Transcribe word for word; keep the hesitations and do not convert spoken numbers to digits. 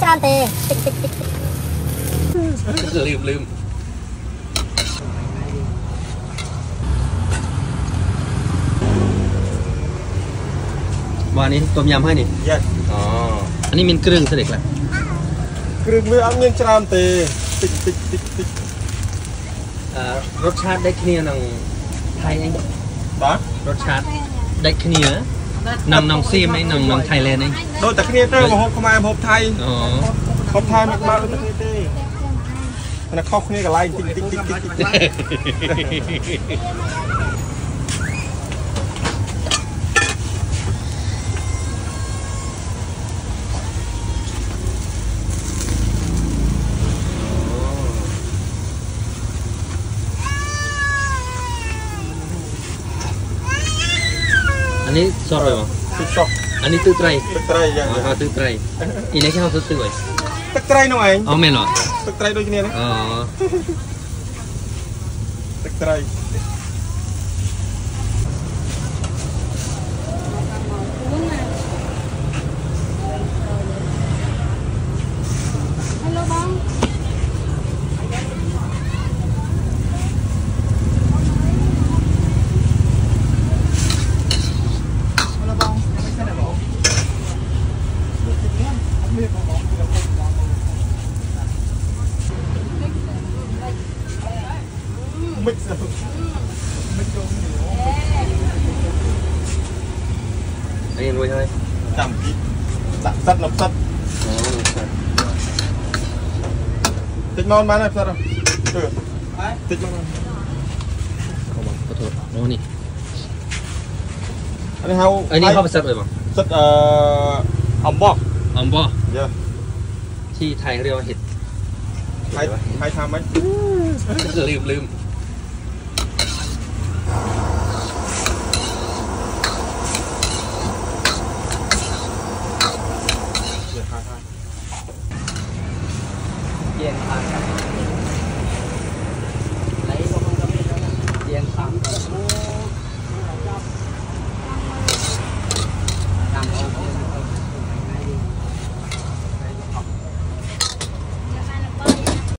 านเตะลืมลืมวันนี้ต้มยำให้นี่ยัดอ๋ออันนี้มีเครื่องเสด็จแล้วเครื่องมืออันยังจานเตะติดติดติดติดรสชาติได้ขี้นังไทยเองบ้ารสชาติได้ขี้เนื้อนำนองซีมไอ้นำนองไทยแลนด์เองโดยแต่ขี้เนื้อเตอร์มาหกขมายหกไทยอ๋อหกไทยมากมากเลยขี้เนื้อเตอร์มันเข้าขี้เนื้อกับไล่ติ๊กติ๊กติ๊กติ๊กติ๊กอันนี้ซอสอะไรมั้งติ๊กซอกอันนี้ตื้อไตรตื้อไตรยังอ๋อตื้อไตรอีนี่แค่เขาตื้อไว้ตื้อไตรหน่อยอ๋อไม่หรอตื้อไตรโดยเนี่ยนะอ๋อตื้อไตรมิกซ์มิกซ์อันนี้รวยใช่ไหมจำกิ๊กสัตว์สัตว์นับสัตว์ติดนอนมาหน่อยสัตว์เออติดนอนขอบอกขอโทษโน่นนี่อันนี้เขาอันนี้เขาไปสัตว์เลยมั้งสัตว์เอ่ออมบอกอมบอกเยอะที่ไทยเรียกว่าเห็ดไทยไทยทำไหมลืมลืมเย็นทานกัน